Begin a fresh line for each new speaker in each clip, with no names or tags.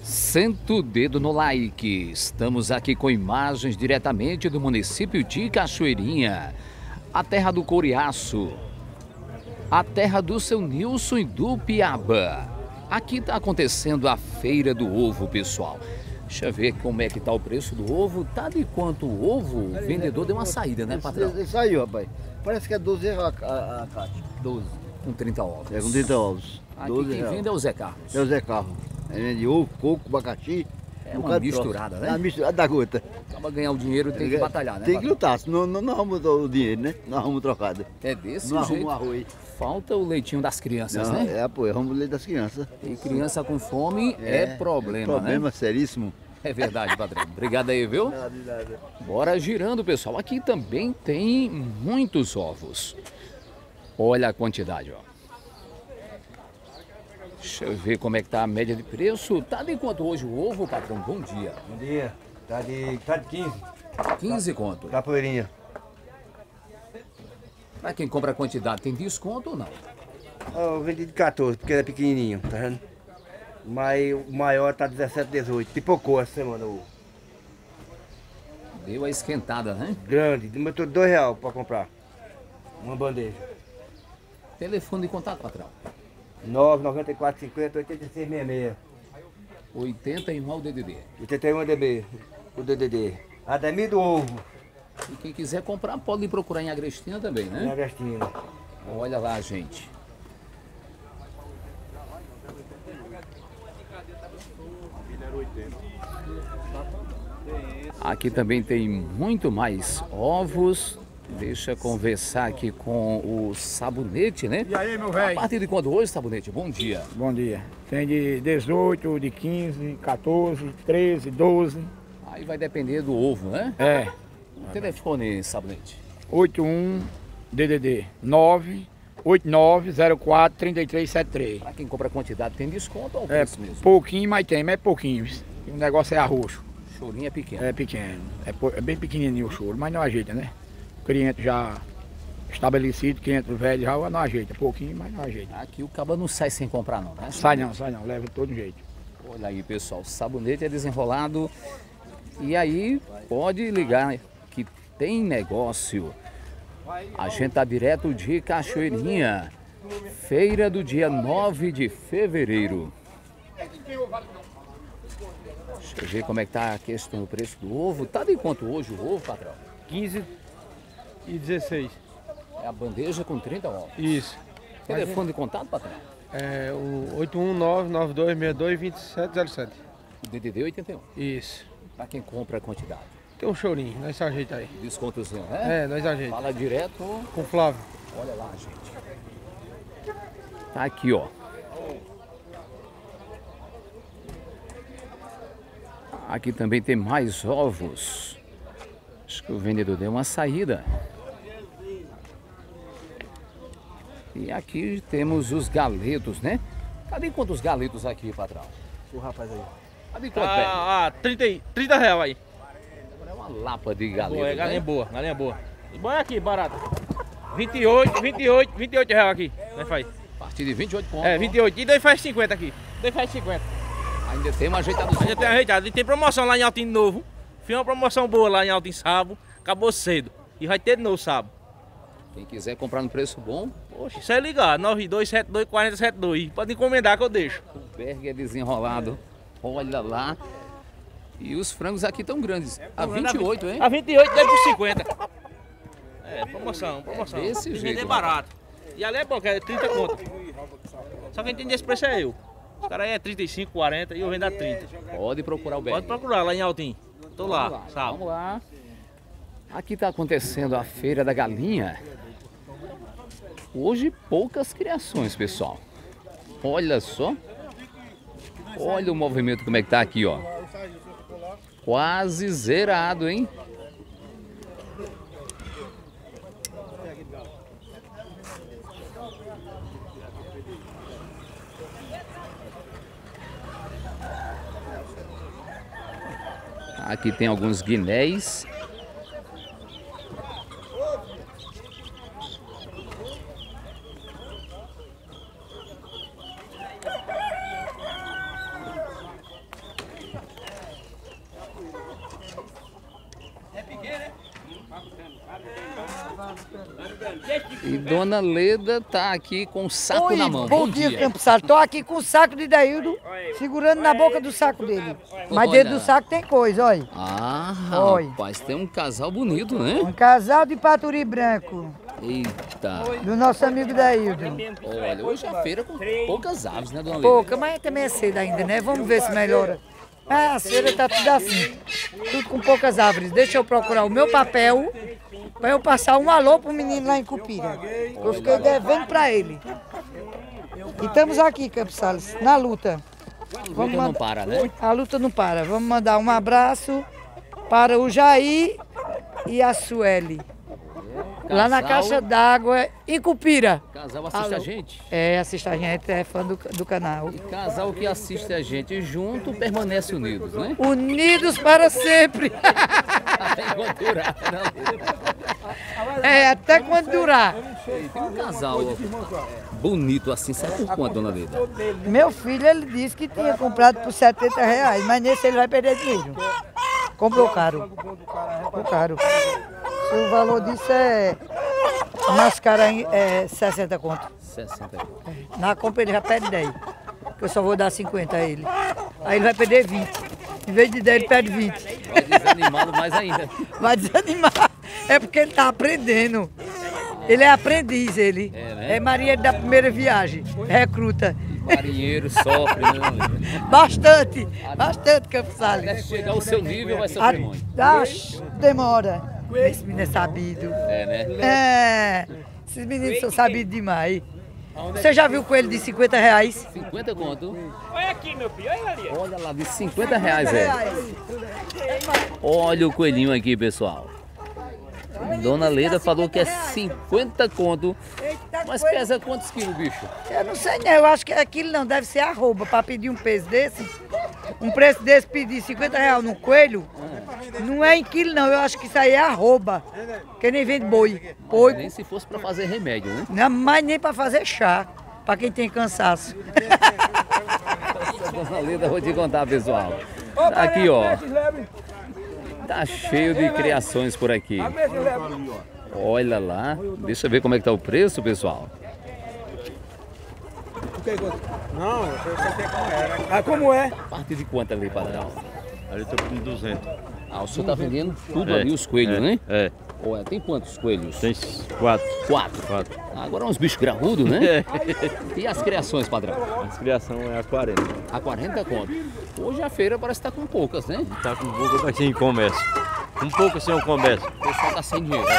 Senta o dedo no like. Estamos aqui com imagens diretamente do município de Cachoeirinha, a terra do couriaço, a terra do seu Nilson e do Piaba. Aqui está acontecendo a feira do ovo, pessoal. Deixa eu ver como é que tá o preço do ovo. Tá de quanto o ovo? O vendedor deu uma saída, né, patrão?
Ele saiu, rapaz. Parece que é 12 reais a caixa.
12, com 30 ovos.
É com 30 ovos.
Aqui
12
quem
reais.
vende é o Zé Carlos.
É o Zé Carlos. Ele vende ovo, coco, abacaxi.
É uma misturada, né?
É uma misturada da gota.
Acaba ganhar o dinheiro, tem que batalhar, né?
Tem que
patrão?
lutar, senão não arruma o dinheiro, né? Não arruma trocado.
É desse
Não
jeito.
arruma arroz.
Falta o leitinho das crianças,
Não,
né?
pô, arruma o leite das crianças.
E criança com fome é problema,
Problema
né?
seríssimo.
É verdade, patrão. Obrigado aí, viu?
Nada, nada.
Bora girando, pessoal. Aqui também tem muitos ovos. Olha a quantidade, ó. Deixa eu ver como é que tá a média de preço. Tá de quanto hoje o ovo, patrão? Bom dia.
Bom dia. Tá de 15.
15 conto.
Capoeirinha.
Pra quem compra a quantidade, tem desconto ou não?
Eu vendi de 14, porque ele é pequenininho, tá vendo? Mas o maior tá 17, 18. Pipocou essa semana o
Deu a esquentada, né?
grande. Aumentou R$2 pra comprar. Uma bandeja.
Telefone de contato, patrão.
994 50 86 66.
81 ao DDD.
81 DB. O DDD. Ademir do Ovo.
E quem quiser comprar, pode ir procurar em Agrestina também,
Em
né?
Agostina.
Olha lá, gente. Aqui também tem muito mais ovos. Deixa eu conversar aqui com o Sabonete, né?
E aí, meu
A
velho?
partir de quando hoje, Sabonete? Bom dia.
Bom dia. Tem de 18, de 15, 14, 13, 12.
Aí vai depender do ovo, né?
É.
O telefone, Sabonete.
81 DDD 98904 3373.
Para quem compra quantidade, tem desconto ou
É
preço mesmo?
pouquinho, mas tem, mas é pouquinho. O negócio é arroxo.
Chorinho é pequeno.
É pequeno. É bem pequenininho o choro, mas não ajeita, né? O cliente já estabelecido, cliente velho já não ajeita. Pouquinho, mas não ajeita.
Aqui o caba não sai sem comprar não, né?
Sai não, leva de todo jeito.
Olha aí, pessoal, o Sabonete é desenrolado. E aí, pode ligar que tem negócio. A gente tá direto de Cachoeirinha. Feira do dia 9 de fevereiro. Deixa eu ver como é que tá a questão do preço do ovo. Tá de quanto hoje o ovo, patrão?
15 e 16.
É a bandeja com 30 ovos.
Isso.
Telefone de contato, patrão?
É o 819-9262-2707.
O DDD 81.
Isso.
Para quem compra a quantidade.
Tem um chorinho, nós ajeita aí.
Descontozinho, né?
É, nós ajeita.
Fala direto.
Com o Flávio.
Olha lá, gente. Tá aqui, ó. Aqui também tem mais ovos. Acho que o vendedor deu uma saída. E aqui temos os galetos, né? Cadê quantos galetos aqui, patrão?
O rapaz aí.
Cadê quanto, velho?
30 reais aí.
É uma lapa de
Boa,
galetos,
é galinha
né?
boa, galinha boa. E bom é aqui, barato. 28 reais aqui. Nós faz.
A partir de 28 pontos.
É, 28. E daí faz 50 aqui. Daí faz 50.
Ainda tem uma ajeitada.
A gente tem ajeitado. E tem promoção lá em Altim de novo. Fiz uma promoção boa lá em Altim sábado. Acabou cedo. E vai ter de novo sábado.
Quem quiser comprar no preço bom,
Poxa, isso é ligar. 9272-4072. Pode encomendar que eu deixo.
o Berg é desenrolado. Olha lá. E os frangos aqui tão grandes. A 28, hein?
A 28 deve por 50. É, promoção.
É desse
Tem
jeito,
vender barato. E ali é bom, que é 30 conto. Só quem tem esse preço é eu. Os caras aí é 35, 40 e eu vendo a 30.
Pode procurar o Berg.
Pode procurar lá em Altim. Tô lá, sabe?
Vamos lá. Aqui está acontecendo a Feira da Galinha. Hoje poucas criações, pessoal. Olha só. Olha o movimento como é que tá aqui, ó. Quase zerado, hein? Aqui tem alguns guinéis. E Dona Leda tá aqui com um saco
Oi,
na mão.
bom dia, Campo Salo. Tô aqui com o saco de Daildo, segurando na boca do saco dele. Mas
Olha.
dentro do saco tem coisa, olha.
Ah,
Oi.
rapaz, tem um casal bonito, né?
Um casal de paturi branco,
Eita.
do nosso amigo Daildo.
Olha, hoje é a feira com poucas aves, né, Dona Leda?
Pouca, mas também é cedo ainda, né? Vamos ver se melhora. Ah, a feira tá tudo assim, tudo com poucas árvores. Deixa eu procurar o meu papel para eu passar um alô pro menino lá em Cupira. Eu fiquei devendo para ele. E estamos aqui, Campos Sales, na luta.
A luta não para, né?
A luta não para. Vamos mandar um abraço para o Jair e a Sueli. Lá na
Casal.
caixa d'água, em Cupira.
Casal assiste a
Alô.
gente.
É, assiste a gente, é fã do canal.
E casal que assiste a gente junto permanece unidos, né?
Unidos para sempre.
Até enquanto durar, né?
É, até quando durar.
E tem um casal bonito assim, sabe por quanto, Dona Leda?
Meu filho, ele disse que tinha comprado por R$70, mas nesse ele vai perder dinheiro. Comprou caro. Comprou caro. O valor disso é mais caro é 60 conto.
60.
Na compra ele já perde 10. Que eu só vou dar 50 a ele. Aí ele vai perder 20. Em vez de 10, ele perde 20.
Vai desanimado mais ainda.
Vai desanimar. É porque ele tá aprendendo. Ele é aprendiz, ele.
É, né?
É marinheiro da primeira viagem. Recruta.
Marinheiro sofre, né, Dona Leda?
Bastante. Bastante, Campos
Até
Sales.
chegar ao seu nível vai sofrer muito.
Demora. Esse menino é sabido.
É, né?
É. Esses meninos são sabidos demais. Você já viu o coelho de R$50?
50 conto.
Olha aqui, meu filho, olha ali.
Olha lá, de 50 reais, é. Olha o coelhinho aqui, pessoal. Dona Leda falou que é 50 conto. Mas pesa quantos quilos, bicho?
Eu não sei não, eu acho que aquilo não deve ser arroba para pedir um peso desse. Um preço desse, pedir R$50 num coelho, não é em quilo não, eu acho que isso aí é arroba. Que nem vende boi. Boi,
Nem se fosse pra fazer remédio, né?
não, mas nem para fazer chá, para quem tem cansaço.
Dona Leda, vou te contar, pessoal. Tá aqui, ó. Tá cheio de criações por aqui. Olha lá. Deixa eu ver como é que tá o preço, pessoal.
Não, eu sei como era. Ah, como é?
A partir de quanto ali, padrão?
Ali eu tô pedindo 200.
Ah, o senhor tá vendendo tudo ali, os coelhos, né?
É,
Olha, tem quantos coelhos?
tem 4.
4. Agora uns bichos graúdos, né? E as criações, padrão?
A criação é a 40.
A 40 conto. Hoje a feira parece que tá com poucas, né?
Tá com pouco mas sem comércio. Um pouco sem o comércio.
O pessoal tá sem dinheiro.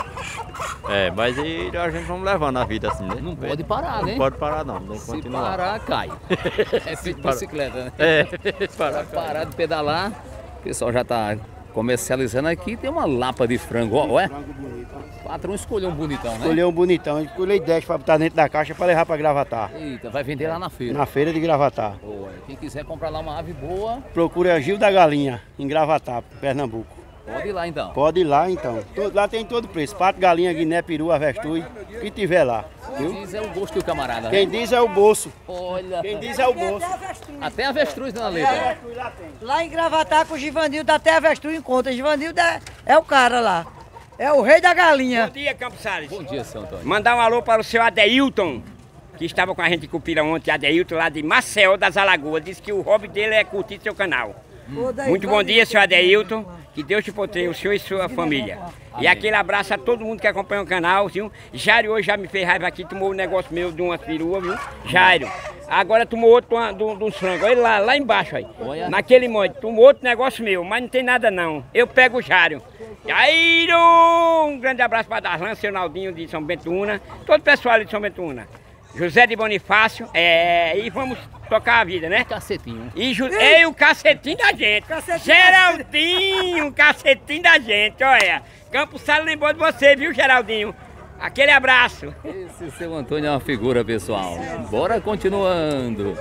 É, mas aí a gente vamos levando a vida assim, né?
Não pode parar, né?
Não pode parar não, tem que
Se
continuar.
parar, cai. É feito bicicleta, né?
É,
Para parar de pedalar, o pessoal já tá comercializando aqui. Tem uma lapa de frango, ó, é? O patrão escolheu um bonitão, né?
Escolheu um bonitão, escolheu 10 para botar dentro da caixa para levar para Gravatar.
Eita, vai vender lá na feira.
Na feira de Gravatar.
Boa. Quem quiser comprar lá uma ave boa,
Procura Gil da Galinha, em Gravatar, Pernambuco.
pode ir lá então.
Pode ir lá então. Lá tem todo preço. Pato, galinha, guiné, peru, avestruz, o que tiver lá. Viu?
Diz é o gosto do camarada,
Quem
né?
diz é o bolso.
Olha,
Quem diz é o bolso.
até avestruz, Dona Leda.
Lá em Gravatar com o Givanildo até avestruz em conta. Givanildo é o cara lá. É o rei da galinha.
Bom dia, Campos Sales.
Bom dia, seu Antônio.
Mandar um alô para o seu Adeilton, que estava com a gente em Cupira ontem, Adeilton, lá de Maceió das Alagoas. Disse que o hobby dele é curtir seu canal. Muito bom dia, seu Adeilton. Que Deus te proteja, o senhor e sua família. E aquele abraço a todo mundo que acompanha o canal, viu? Jairo hoje já me fez raiva aqui, tomou um negócio meu de uma perua, viu? Jairo. Agora tomou outro de uns frangos. Olha lá embaixo aí.
Olha.
Naquele monte. Tomou outro negócio meu, mas não tem nada não. Eu pego o Jairo. Jairo! Um grande abraço para Darlan, seu Naldinho de São Bento Una. Todo o pessoal ali de São Bento Una. José de Bonifácio, e vamos tocar a vida, né?
Cacetinho.
E o cacetinho da gente. Geraldinho, cacetinho da gente, olha. Campos Sales lembrou de você, viu, Geraldinho? Aquele abraço.
Esse seu Antônio é uma figura, pessoal. Bora continuando.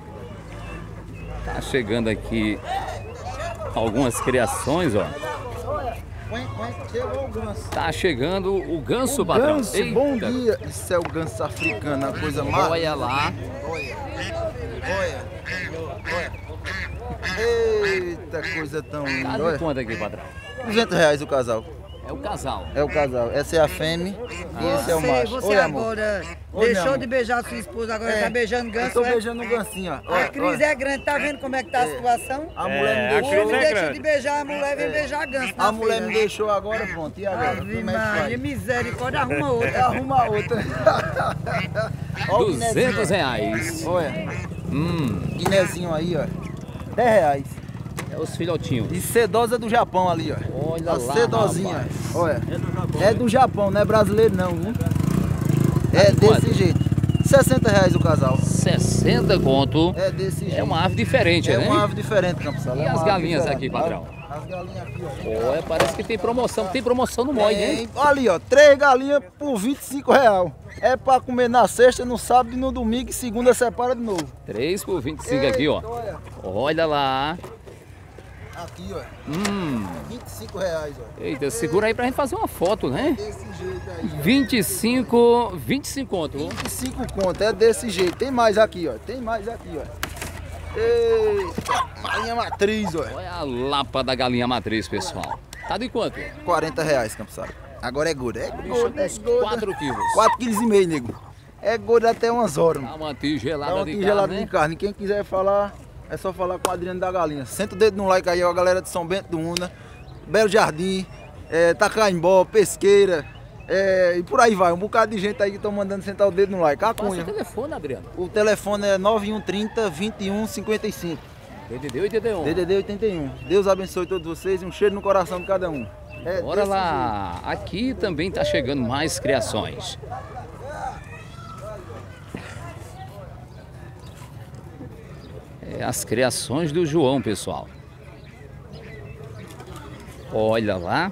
Tá chegando aqui algumas criações, ó. Tá chegando o ganso, patrão.
Ganso,
Eita.
bom dia. Isso é o ganso africano, a coisa mais...
Olha lá.
Olha. Eita, coisa tão
Tá
linda.
de
Olha.
quanto aqui, patrão?
R$200 o casal.
É o casal.
É o casal. Essa é a fêmea e esse é o macho.
Você
Oi, amor.
agora
Oi,
deixou
meu
de
amor.
beijar sua esposa, agora tá beijando ganso,
Eu tô
é?
beijando um gancinho, ó.
A crise é grande, tá vendo como é que tá a situação?
A mulher me
O
deixou.
homem deixa de beijar, a mulher vem beijar ganso na
A mulher
feira.
me deixou agora, pronto. E agora?
Ave
Como é que
Maria,
faz?
misericórdia, arruma outra.
Arruma outra. Ó o
R$ 200.
Olha. Guinezinho aí, ó. R$10.
É os filhotinhos.
E sedosa do Japão ali, ó.
Olha
A
lá,
sedosinha.
rapaz.
Olha. É do Japão, não é brasileiro não, viu? É
quanto?
desse jeito. R$60 o casal.
60 conto.
É desse jeito.
É uma ave diferente,
É
né?
uma ave diferente, Campos Sala.
E
É uma
as
ave
galinhas
diferente.
aqui, patrão?
As galinhas aqui, ó.
Olha, parece que tem promoção. Tem promoção no Moi, hein?
Ali, ó, 3 galinhas por R$25. É pra comer na sexta, no sábado e no domingo e segunda separa de novo.
3 por 25 aqui, ó.
Olha,
Olha lá.
aqui, ó. R$25, ó.
Eita, segura aí pra gente fazer uma foto, né?
Desse jeito aí.
25 conto.
25 conto, é desse jeito. Tem mais aqui, ó. Tem mais aqui, ó. Eita, galinha matriz, ó.
Olha a lapa da galinha matriz, pessoal. Tá de quanto?
R$40, Campos Sala. Agora é gordo, é gordo, é
Uns
gordo.
4 quilos.
4,5 kg, nego. É gordo até umas horas.
Dá uma tigelada
Dá uma
de
tigelada
carne,
de
né?
carne. Quem quiser falar, é só falar com o Adriano da Galinha. Senta o dedo no like aí, ó, a galera de São Bento do Una, Belo Jardim, Tacaimbó, Pesqueira, e por aí vai. Um bocado de gente aí que estão mandando sentar o dedo no like.
Passa
Cunha.
o telefone, Adriano.
O telefone é 9130 2155.
DDD 81.
DDD 81. Deus abençoe todos vocês e um cheiro no coração de cada um.
Bora
desse
lá. Aqui também tá chegando mais criações. É as criações do João, pessoal. Olha lá.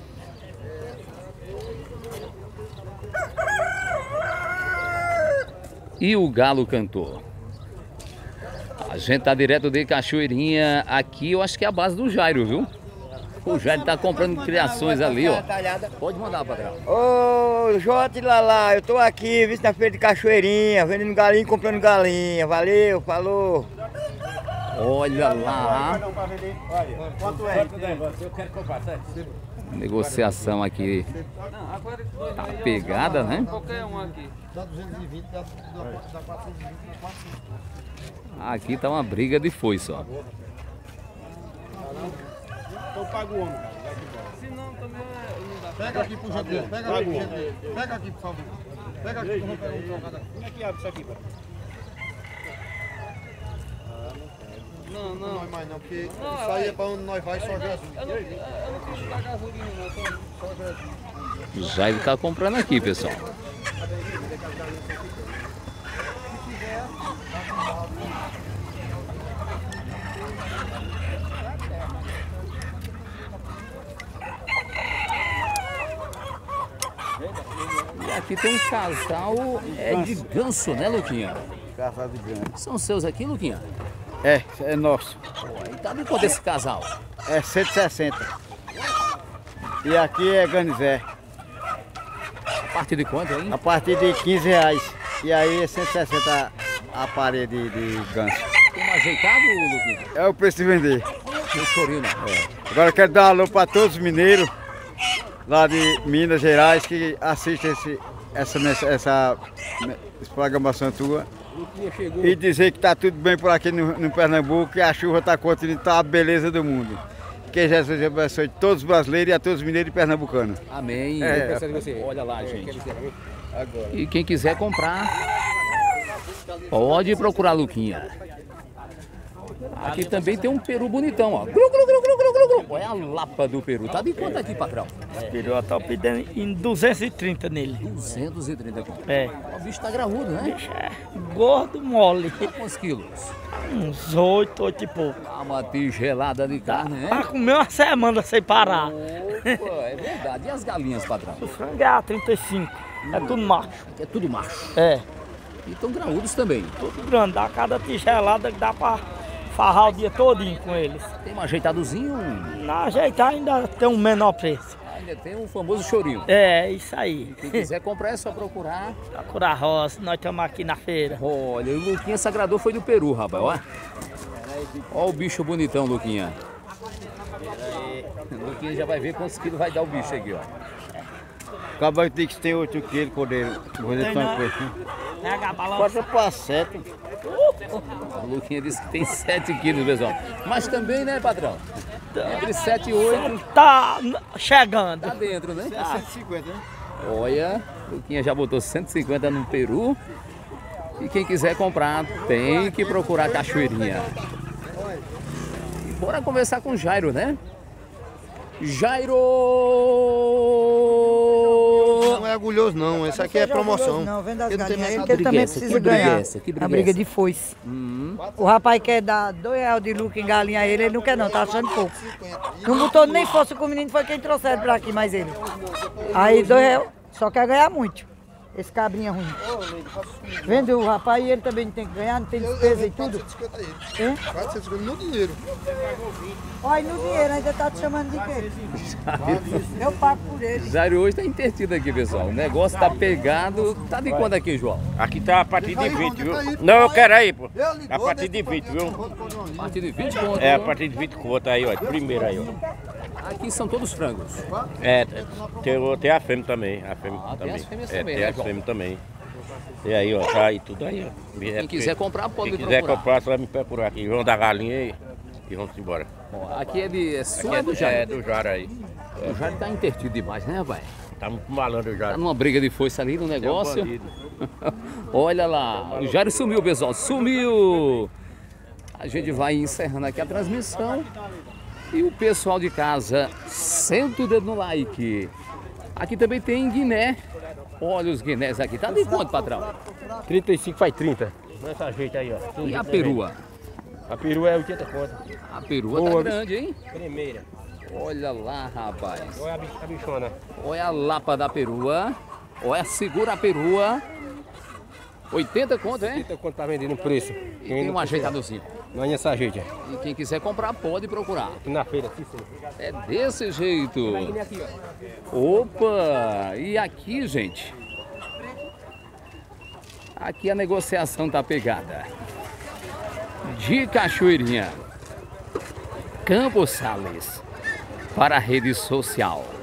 E o galo cantor. A gente tá direto de Cachoeirinha. Aqui eu acho que é a base do Jairo, viu? O Jairo tá comprando criações ali, ó. Pode mandar, patrão.
Ô, Jote Lalá, eu tô aqui, visto na feira de Cachoeirinha, vendendo galinha e comprando galinha. Valeu, falou.
Olha lá.
Quanto é?
Eu quero comprar, sério.
Negociação aqui. Tá pegada, né?
Qualquer um aqui.
Dá 220, dá 420,
Aqui tá uma briga de foice, ó.
Então paga o homem.
Se não, também não dá.
Pega aqui, por gentileza. Pega aqui, por gentileza. Pega aqui, por favor. Pega aqui, que eu vou pegar um trocado aqui.
Como é que abre isso aqui, pai?
Não,
Não
não.
vai mais não, porque
Não,
isso aí é pra onde nós vai, só Jesus.
Eu não preciso dar gasolina, não. Só Jesus.
O Jairo tá comprando aqui, pessoal. E aqui tem um casal de ganso, né, Luquinha?
Casal de ganso.
São seus aqui, Luquinha?
É nosso.
E tá de quanto esse casal?
É 160. E aqui é ganizé.
A partir de quanto, hein?
A partir de R$15. E aí é 160 a parede de ganso.
Tem um ajeitado, Luquinha?
É o preço de vender.
Tem chorinho, né?
Agora eu quero dar um alô para todos os mineiros lá de Minas Gerais que assistem essa programação tua. E dizer que tá tudo bem por aqui no Pernambuco, que a chuva tá continuando, tá a beleza do mundo. Que Jesus abençoe todos os brasileiros e a todos os mineiros e pernambucanos.
Amém. Olha lá, gente.
Agora.
E quem quiser comprar, pode procurar Luquinha. Aqui também tem um peru bonitão, ó. Glu, glu, glu, glu, glu, glu, glu. Olha a lapa do peru. Tá de quanto aqui, patrão?
Peru tá pedindo em 230 nele.
230 aqui.
É.
O bicho tá graúdo, né?
Bicho é gordo, mole.
Quantos quilos?
Uns 8 e pouco.
Dá uma tigelada de carne, né?
Pra comer uma semana sem parar.
Opa, é verdade. E as galinhas, patrão?
O frango é a 35. É tudo macho.
É tudo macho.
É.
E estão graúdos também.
Tudo grande. Dá cada tigelada que dá pra farrar o dia todinho com eles.
Tem um ajeitadozinho?
Na ajeitar ainda tem um menor preço.
Ainda tem o famoso chorinho.
É, isso aí.
Quem quiser comprar é só procurar.
Procurar roça, nós estamos aqui na feira.
Olha, o Luquinha se agradou foi do Peru, rapaz, ó. Olha o bicho bonitão, Luquinha. Luquinha já vai ver quantos quilos vai dar o bicho aqui, ó.
Acaba de que tem 8 quilos, cordeiro.
Pode para 7.
O Luquinha disse que tem 7 quilos, pessoal. Mas também, né, patrão? Entre 7 e 8.
Tá chegando.
Tá dentro, né?
150, né?
Olha, o Luquinha já botou 150 no peru. E quem quiser comprar, tem que procurar a Cachoeirinha. E bora conversar com o Jairo, né? Jairo!
Não é agulhoso não, esse aqui é promoção.
Não, vende as
Ele não tem
galinhas,
mais
ele também precisa ganhar. A briga de foice. O rapaz quer dar R$2 de lucro em galinha a ele não quer não, tá achando pouco. Não botou nem força com o menino, foi quem trouxeram pra aqui, mais ele. Aí R$2, só quer ganhar muito. Esse cabrinha ruim. Vende o rapaz e ele também não tem que ganhar, não tem despesa e tudo.
450 no dinheiro.
Olha, no dinheiro ainda tá te chamando de quê? Eu pago por ele.
Jairo hoje tá intertido aqui, pessoal. O negócio tá pegado. Tá de quanto aqui, João?
Aqui tá a partir de 20, viu? Não, eu quero aí, pô. A partir de 20, viu?
A partir de 20 conto?
É, a partir de 20 conto aí, ó. Primeiro aí, ó.
Aqui são todos frangos.
É, tem a fêmea também. A fêmea
tem
também.
as fêmeas
É,
também,
tem
né,
as
João?
fêmeas também. E aí, ó, tá aí tudo aí, ó.
Quem quiser comprar, pode me
Quem quiser
procurar.
comprar, só vai me procurar aqui. João da Galinha e vamos embora.
Ó, aqui é de sua
Aqui
do Jairo?
É do Jairo aí.
O Jairo tá intertido demais, né, rapaz?
Tá muito malandro o Jairo.
Tá numa briga de foice ali no negócio.
bandido.
Olha lá, o Jairo sumiu, pessoal, sumiu! A gente vai encerrando aqui a transmissão. E o pessoal de casa, senta o dedo no like. Aqui também tem guiné. Olha os guinés aqui. Tá de quanto, patrão?
35 faz 30. Nessa jeito aí, ó.
E a perua?
A perua é 80 conto.
A perua tá
Boa,
grande, hein?
Primeira.
Olha lá, rapaz.
Olha a bichona.
Olha a lapa da perua. Olha, segura a perua. 80 conto, hein?
80 conto tá vendendo o preço.
E tem um ajeitadozinho.
Não é essa jeito,
E quem quiser comprar, pode procurar.
Aqui na feira, aqui sim.
É desse jeito.
Aqui, ó.
Opa! E aqui, gente? Aqui a negociação tá pegada. De Cachoeirinha, Campos Sales, para a rede social.